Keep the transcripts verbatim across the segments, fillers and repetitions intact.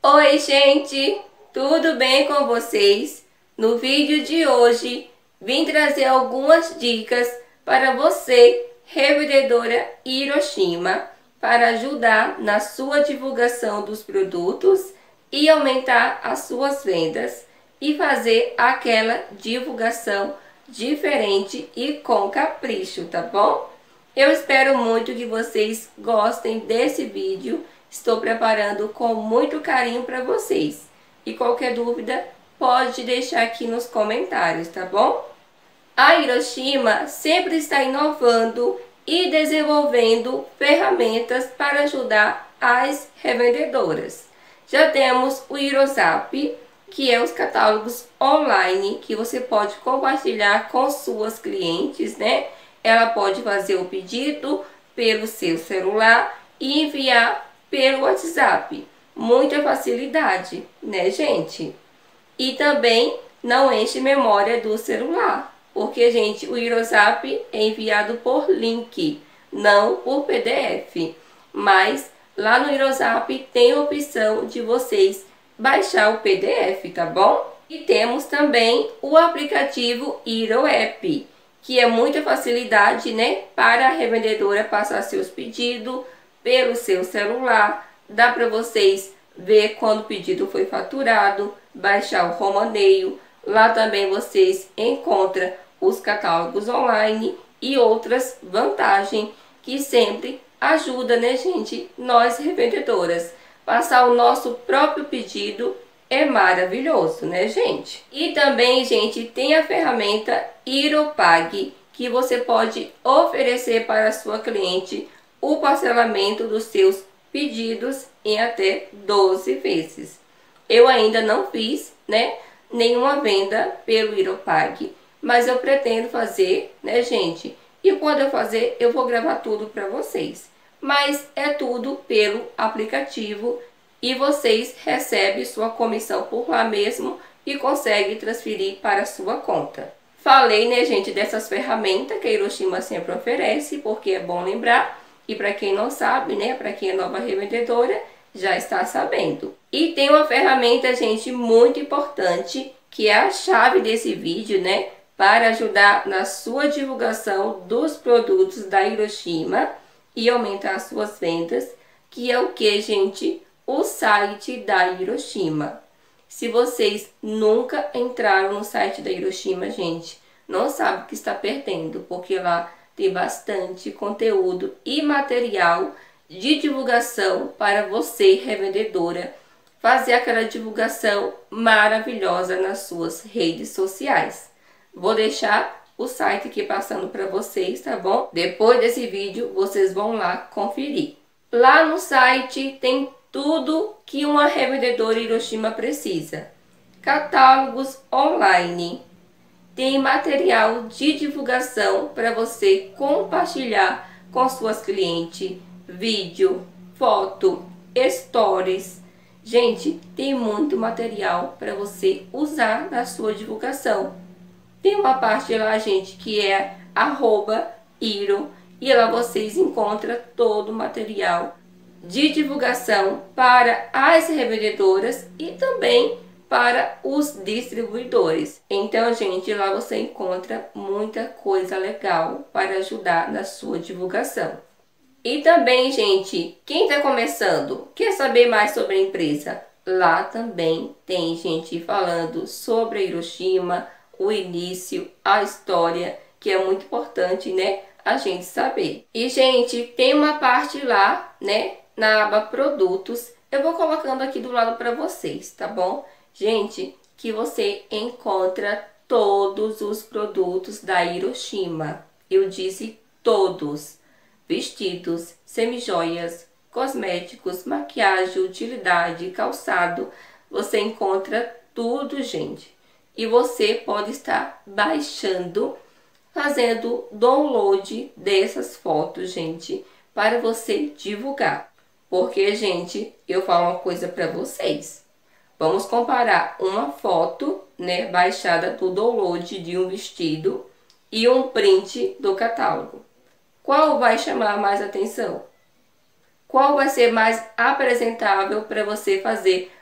Oi, gente! Tudo bem com vocês? No vídeo de hoje, vim trazer algumas dicas para você, revendedora Hiroshima, para ajudar na sua divulgação dos produtos e aumentar as suas vendas e fazer aquela divulgação diferente e com capricho, tá bom? Eu espero muito que vocês gostem desse vídeo. Estou preparando com muito carinho para vocês. E qualquer dúvida, pode deixar aqui nos comentários, tá bom? A Hiroshima sempre está inovando e desenvolvendo ferramentas para ajudar as revendedoras. Já temos o Hirozap, que é os catálogos online que você pode compartilhar com suas clientes, né? Ela pode fazer o pedido pelo seu celular e enviar pelo WhatsApp. Muita facilidade, né, gente? E também não enche memória do celular, porque, gente, o Hirozap é enviado por link, não por P D F. Mas lá no Hirozap tem a opção de vocês baixar o P D F, tá bom? E temos também o aplicativo HiroApp, que é muita facilidade, né, para a revendedora passar seus pedidos pelo seu celular. Dá para vocês ver quando o pedido foi faturado, baixar o romaneio. Lá também vocês encontram os catálogos online e outras vantagens que sempre ajuda, né, gente, nós revendedoras. Passar o nosso próprio pedido é maravilhoso, né, gente? E também, gente, tem a ferramenta Hiropag, que você pode oferecer para a sua cliente o parcelamento dos seus pedidos em até doze vezes. Eu ainda não fiz, né, nenhuma venda pelo Hiropag, mas eu pretendo fazer, né, gente? E quando eu fazer, eu vou gravar tudo para vocês. Mas é tudo pelo aplicativo e vocês recebem sua comissão por lá mesmo e conseguem transferir para a sua conta. Falei, né, gente, dessas ferramentas que a Hiroshima sempre oferece, porque é bom lembrar. E para quem não sabe, né, para quem é nova revendedora, já está sabendo. E tem uma ferramenta, gente, muito importante, que é a chave desse vídeo, né, para ajudar na sua divulgação dos produtos da Hiroshima e aumentar as suas vendas, que é o que, gente? O site da Hiroshima. Se vocês nunca entraram no site da Hiroshima, gente, não sabe o que está perdendo, porque lá tem bastante conteúdo e material de divulgação para você, revendedora, fazer aquela divulgação maravilhosa nas suas redes sociais. Vou deixar o site aqui passando para vocês, tá bom? Depois desse vídeo, vocês vão lá conferir. Lá no site tem tudo que uma revendedora Hiroshima precisa. Catálogos online. Tem material de divulgação para você compartilhar com suas clientes, vídeo, foto, stories. Gente, tem muito material para você usar na sua divulgação. Tem uma parte lá, gente, que é arroba hiro, e lá vocês encontram todo o material de divulgação para as revendedoras e também para os distribuidores. Então, gente, lá você encontra muita coisa legal para ajudar na sua divulgação. E também, gente, quem está começando, quer saber mais sobre a empresa? Lá também tem gente falando sobre a Hiroshima, o início, a história, que é muito importante, né, a gente saber. E, gente, tem uma parte lá, né, na aba produtos. Eu vou colocando aqui do lado para vocês, tá bom? Gente, que você encontra todos os produtos da Hiroshima. Eu disse todos. Vestidos, semijoias, cosméticos, maquiagem, utilidade, calçado. Você encontra tudo, gente. E você pode estar baixando, fazendo download dessas fotos, gente, para você divulgar. Porque, gente, eu falo uma coisa para vocês. Vamos comparar uma foto, né, baixada do download de um vestido e um print do catálogo. Qual vai chamar mais atenção? Qual vai ser mais apresentável para você fazer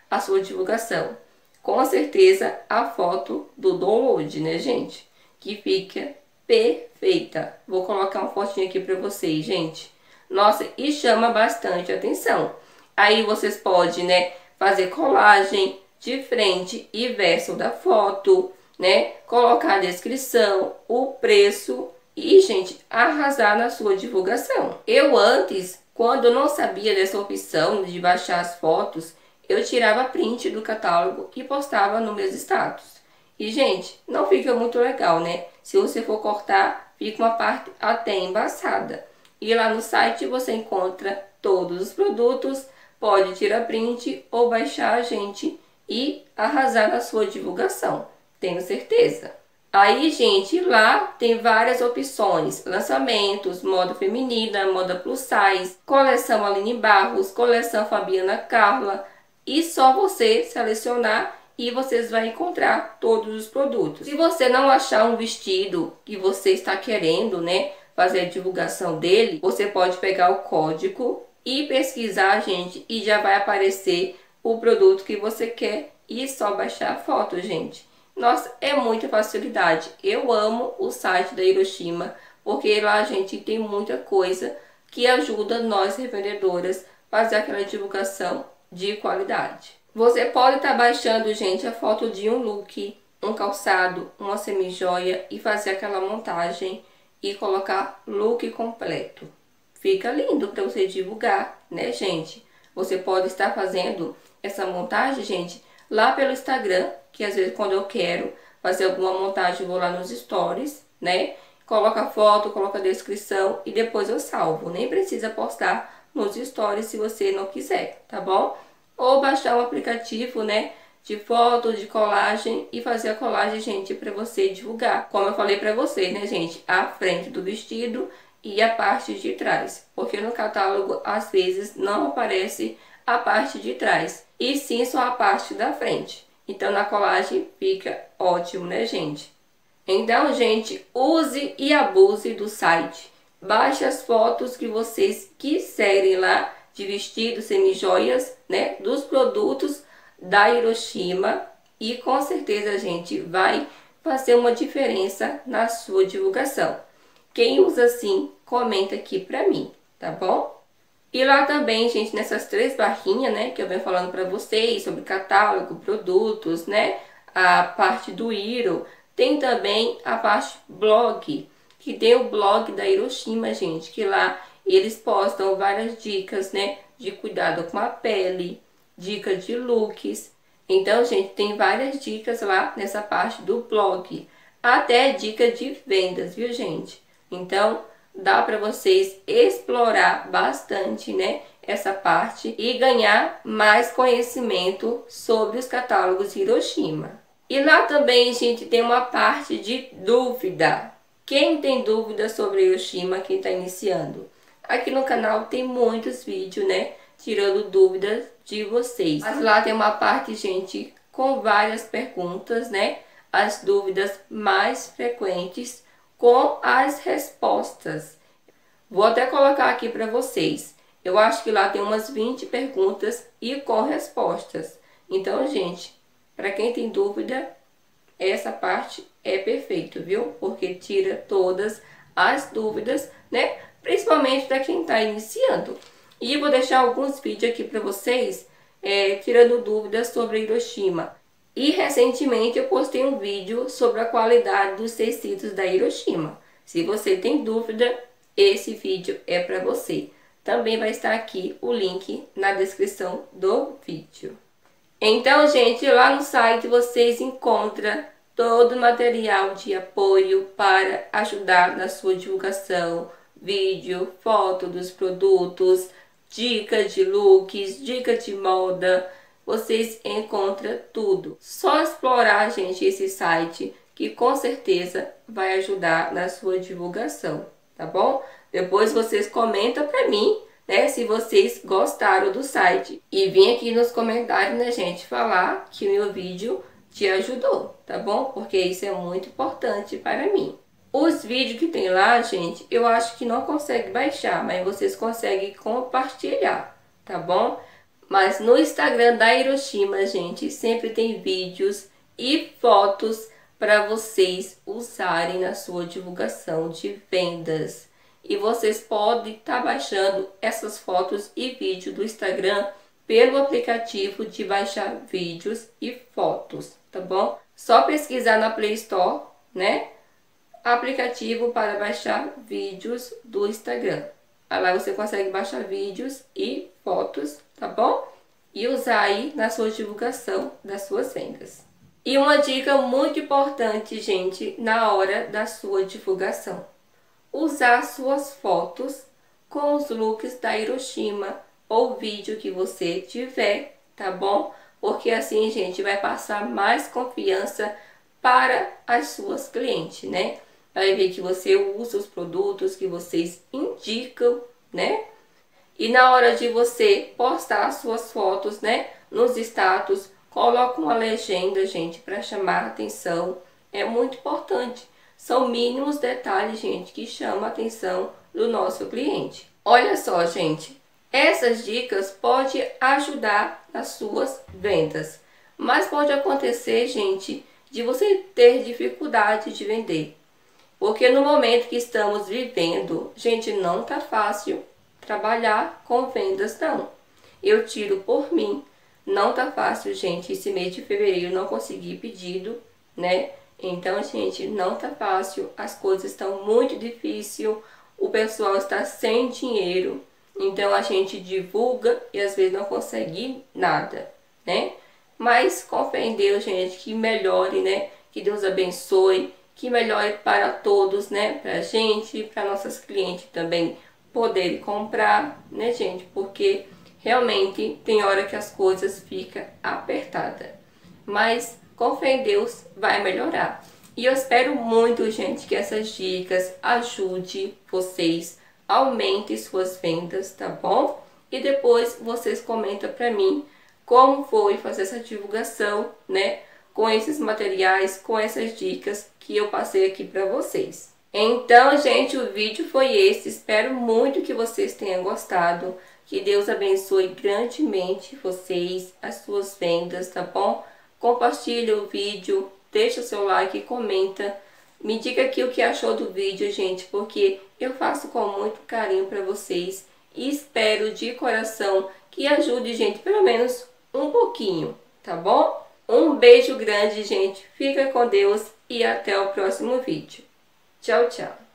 a sua divulgação. Com certeza a foto do download, né, gente? Que fica perfeita. Vou colocar uma fotinha aqui para vocês, gente. Nossa, e chama bastante atenção. Aí vocês podem, né, fazer colagem de frente e verso da foto, né? Colocar a descrição, o preço e, gente, arrasar na sua divulgação. Eu antes, quando não sabia dessa opção de baixar as fotos, eu tirava print do catálogo e postava no meus status. E, gente, não fica muito legal, né? Se você for cortar, fica uma parte até embaçada. E lá no site você encontra todos os produtos, pode tirar print ou baixar, gente, e arrasar na sua divulgação. Tenho certeza. Aí, gente, lá tem várias opções. Lançamentos, moda feminina, moda plus size, coleção Aline Barros, coleção Fabiana Carla. E só você selecionar e vocês vão encontrar todos os produtos. Se você não achar um vestido que você está querendo, né, fazer a divulgação dele, você pode pegar o código e pesquisar, gente, e já vai aparecer o produto que você quer e só baixar a foto, gente. Nossa, é muita facilidade. Eu amo o site da Hiroshima, porque lá a gente tem muita coisa que ajuda nós revendedoras a fazer aquela divulgação de qualidade. Você pode estar tá baixando, gente, a foto de um look, um calçado, uma semijoia e fazer aquela montagem e colocar look completo. Fica lindo para você divulgar, né, gente? Você pode estar fazendo essa montagem, gente, lá pelo Instagram, que às vezes quando eu quero fazer alguma montagem, eu vou lá nos stories, né? Coloca a foto, coloca a descrição e depois eu salvo. Nem precisa postar nos stories se você não quiser, tá bom? Ou baixar um aplicativo, né, de foto, de colagem e fazer a colagem, gente, para você divulgar. Como eu falei para vocês, né, gente, a frente do vestido e a parte de trás. Porque no catálogo, às vezes, não aparece a parte de trás, e sim só a parte da frente. Então, na colagem fica ótimo, né, gente? Então, gente, use e abuse do site. Baixe as fotos que vocês quiserem lá, de vestidos, semijoias, né, dos produtos da Hiroshima. E com certeza a gente vai fazer uma diferença na sua divulgação. Quem usa assim, comenta aqui pra mim, tá bom? E lá também, gente, nessas três barrinhas, né, que eu venho falando pra vocês sobre catálogo, produtos, né, a parte do Hiro, tem também a parte blog, que tem o blog da Hiroshima, gente, que lá eles postam várias dicas, né, de cuidado com a pele, dicas de looks. Então, gente, tem várias dicas lá nessa parte do blog, até dica de vendas, viu, gente? Então, dá para vocês explorar bastante, né, essa parte e ganhar mais conhecimento sobre os catálogos Hiroshima. E lá também, gente, tem uma parte de dúvida. Quem tem dúvida sobre Hiroshima, quem está iniciando? Aqui no canal tem muitos vídeos, né, tirando dúvidas de vocês. Mas lá tem uma parte, gente, com várias perguntas, né, as dúvidas mais frequentes com as respostas. Vou até colocar aqui para vocês. Eu acho que lá tem umas vinte perguntas e com respostas. Então, gente, para quem tem dúvida, essa parte é perfeito, viu? Porque tira todas as dúvidas, né? Principalmente para quem está iniciando. E vou deixar alguns vídeos aqui para vocês, é, tirando dúvidas sobre Hiroshima. E recentemente eu postei um vídeo sobre a qualidade dos tecidos da Hiroshima. Se você tem dúvida, esse vídeo é para você. Também vai estar aqui o link na descrição do vídeo. Então, gente, lá no site vocês encontram todo o material de apoio para ajudar na sua divulgação, vídeo, foto dos produtos, dicas de looks, dicas de moda. Vocês encontram tudo. Só explorar, gente, esse site que com certeza vai ajudar na sua divulgação, tá bom? Depois vocês comentam pra mim, né, se vocês gostaram do site. E vem aqui nos comentários, né, gente, falar que o meu vídeo te ajudou, tá bom? Porque isso é muito importante para mim. Os vídeos que tem lá, gente, eu acho que não consegue baixar, mas vocês conseguem compartilhar, tá bom? Mas no Instagram da Hiroshima, gente, sempre tem vídeos e fotos para vocês usarem na sua divulgação de vendas. E vocês podem estar tá baixando essas fotos e vídeos do Instagram pelo aplicativo de baixar vídeos e fotos, tá bom? Só pesquisar na Play Store, né? Aplicativo para baixar vídeos do Instagram. Aí lá você consegue baixar vídeos e fotos, tá bom? E usar aí na sua divulgação das suas vendas. E uma dica muito importante, gente, na hora da sua divulgação. Usar suas fotos com os looks da Hiroshima ou vídeo que você tiver, tá bom? Porque assim, gente, vai passar mais confiança para as suas clientes, né? Vai ver que você usa os produtos que vocês indicam, né? E na hora de você postar suas fotos, né, nos status, coloca uma legenda, gente, para chamar a atenção. É muito importante. São mínimos detalhes, gente, que chamam a atenção do nosso cliente. Olha só, gente, essas dicas podem ajudar nas suas vendas. Mas pode acontecer, gente, de você ter dificuldade de vender. Porque no momento que estamos vivendo, gente, não tá fácil trabalhar com vendas, não. Eu tiro por mim. Não tá fácil, gente. Esse mês de fevereiro não consegui pedido, né? Então, gente, não tá fácil. As coisas estão muito difíceis. O pessoal está sem dinheiro. Então, a gente divulga e às vezes não consegue nada, né? Mas com fé em Deus, gente, que melhore, né? Que Deus abençoe. Que melhore para todos, né? Pra gente, para nossas clientes também poderem comprar, né, gente? Porque realmente tem hora que as coisas ficam apertadas. Mas com fé em Deus vai melhorar. E eu espero muito, gente, que essas dicas ajudem vocês, aumentem suas vendas, tá bom? E depois vocês comentam pra mim como foi fazer essa divulgação, né? Com esses materiais, com essas dicas que eu passei aqui para vocês. Então, gente, o vídeo foi esse. Espero muito que vocês tenham gostado. Que Deus abençoe grandemente vocês, as suas vendas, tá bom? Compartilha o vídeo, deixa o seu like, comenta. Me diga aqui o que achou do vídeo, gente, porque eu faço com muito carinho para vocês. E espero de coração que ajude, gente, pelo menos um pouquinho, tá bom? Um beijo grande, gente. Fica com Deus e até o próximo vídeo. Tchau, tchau.